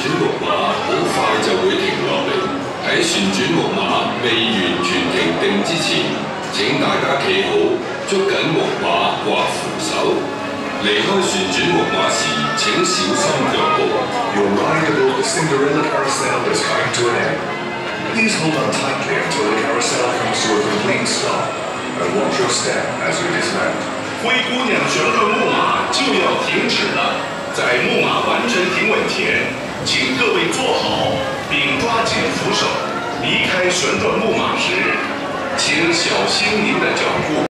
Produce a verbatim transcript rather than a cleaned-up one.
木馬好快就會停落嚟。喺旋轉木馬未完全停定之前，請大家企好，捉緊木馬或扶手。離開旋轉木馬時，請小心腳步。 Your ride aboard the Cinderella carousel is coming to an end. Please hold on tightly until the carousel comes to a complete stop, and watch your step as you dismount. 灰姑娘旋转木马就要停止了，在木马完全停稳前，请各位坐好，并抓紧扶手。离开旋转木马时，请小心您的脚步。